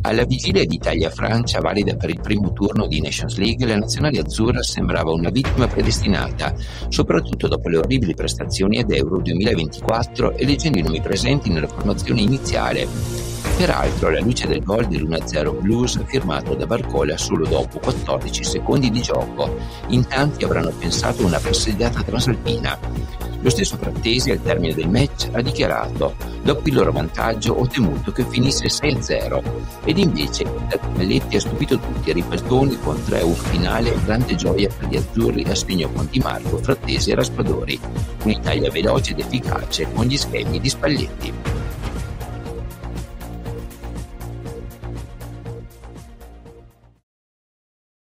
Alla vigilia di Italia-Francia, valida per il primo turno di Nations League, la nazionale azzurra sembrava una vittima predestinata, soprattutto dopo le orribili prestazioni ad Euro 2024 e leggendo i nomi presenti nella formazione iniziale. Peraltro, alla luce del gol dell'1-0 blues firmato da Barcola solo dopo 14 secondi di gioco, in tanti avranno pensato a una passeggiata transalpina. Lo stesso Frattesi al termine del match ha dichiarato: dopo il loro vantaggio ho temuto che finisse 6-0, ed invece il Spalletti ha stupito tutti, ribaltoni con 3-1 finale, grande gioia per gli azzurri a segno con Di Marco, Frattesi e Raspadori. Un'Italia veloce ed efficace con gli schemi di Spalletti.